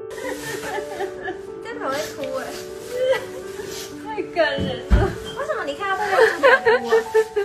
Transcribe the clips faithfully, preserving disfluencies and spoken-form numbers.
真的会哭哎， 太感人了。 为什么你看到这个就想哭啊？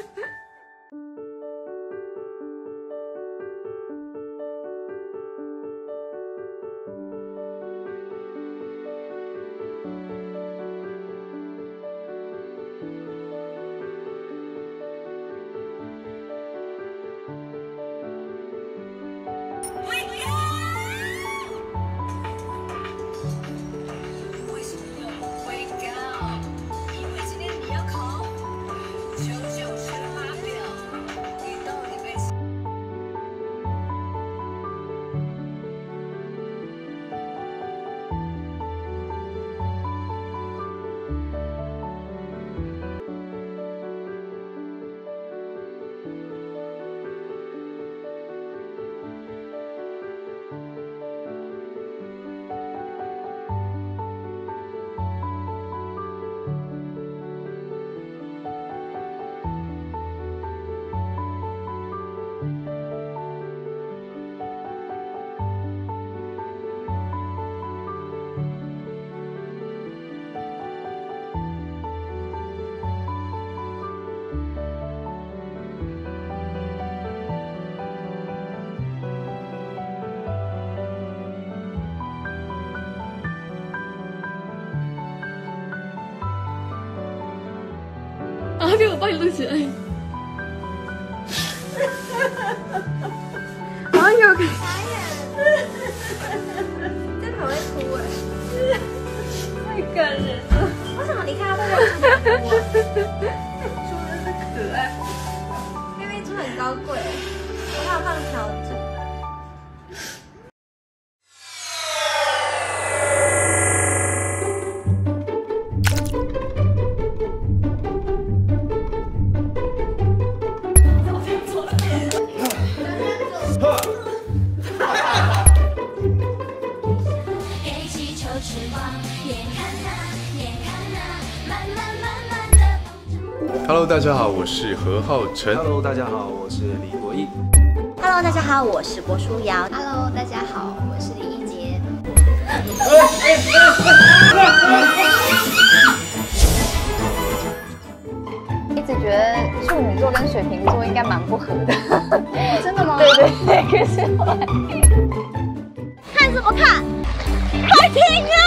阿斌，我帮你录起来。 好有感。傻眼。真的会哭哎。 太感人了。 为什么你看到这个就想哭啊？ 猪真是可爱。 因为猪很高贵，我还有放调整。 Hello， 大家好，我是何浩晨。 Hello， 大家好，我是李国毅。 Hello， 大家好，我是郭书瑶。 Hello， 大家好，我是李一杰。 一直觉得处女座跟水瓶座应该蛮不合的。 真的吗？ 对对对，可是后来看什么看？快听啊！